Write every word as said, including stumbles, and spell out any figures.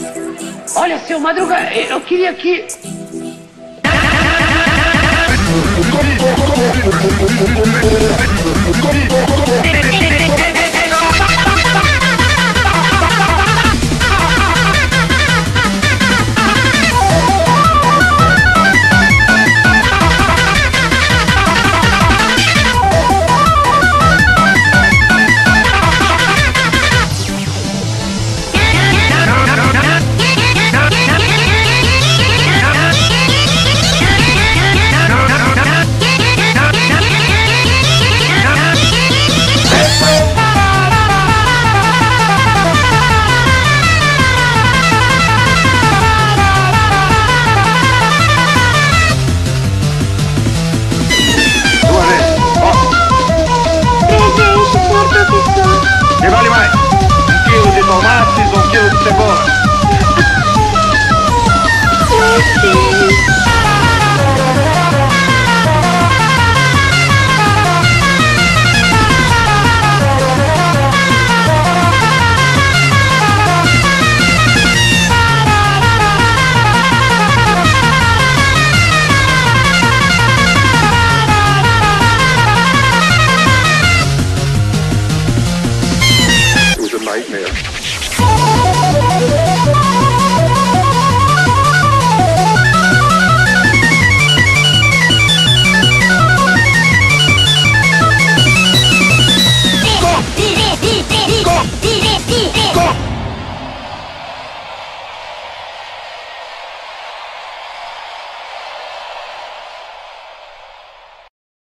Olha, seu Madruga, eu queria que... Que vale mais? Um quilo de tomates ou um quilo de cebola? It was a nightmare.